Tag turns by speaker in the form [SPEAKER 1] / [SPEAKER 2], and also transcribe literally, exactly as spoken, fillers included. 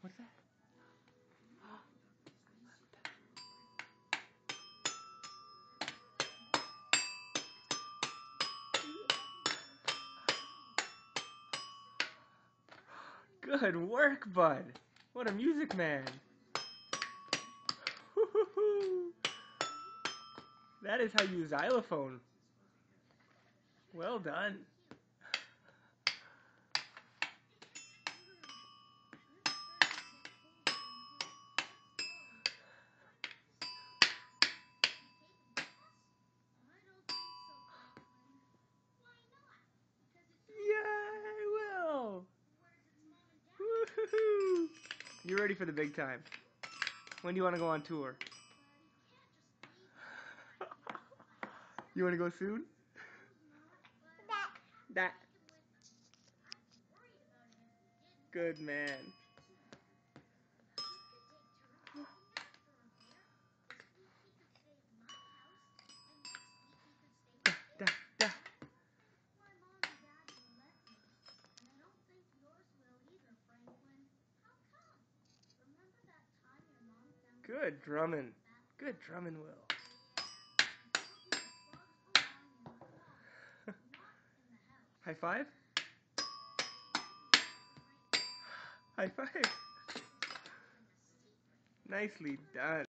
[SPEAKER 1] What's that? Good work, bud. What a music man. That is how you xylophone. Well done. Yeah, I will. Woo-hoo-hoo. You ready for the big time? When do you want to go on tour? You want to go soon? That. Good man. Da, da. Good drumming. Good drumming, Will. High five? High five. Nicely done.